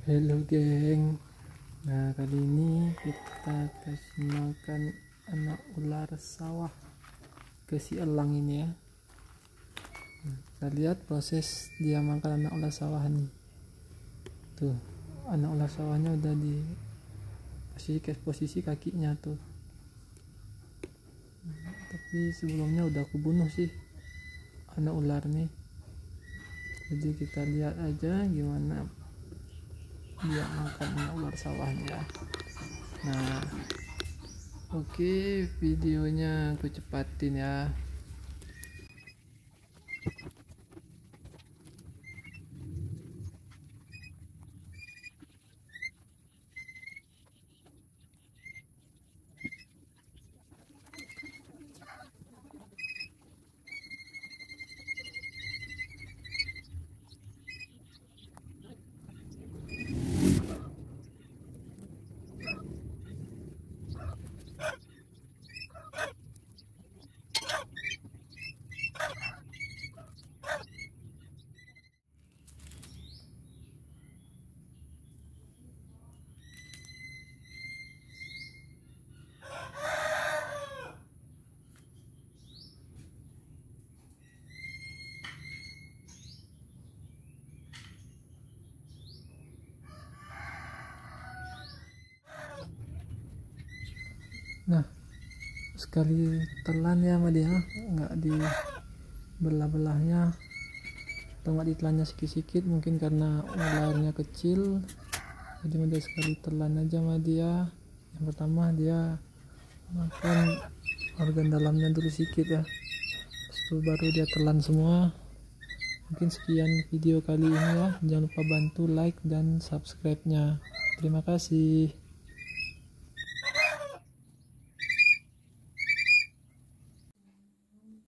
Halo geng. Nah, kali ini kita kasih makan anak ular sawah ke si elang ini ya. Kita lihat proses dia makan anak ular sawah nih. Tuh, anak ular sawahnya udah di posisi kakinya tuh. Tapi sebelumnya udah aku bunuh sih anak ular nih. Jadi kita lihat aja gimana dia makan anak ular sawahnya. Nah, oke, videonya aku cepatin ya. Nah, sekali telan ya sama dia, nggak di belah-belahnya atau nggak ditelannya sikit-sikit, mungkin karena ularnya kecil. Jadi udah sekali telan aja sama dia. Yang pertama dia makan organ dalamnya dulu sedikit ya, setelah baru dia telan semua. Mungkin sekian video kali ini ya, jangan lupa bantu like dan subscribe nya. Terima kasih.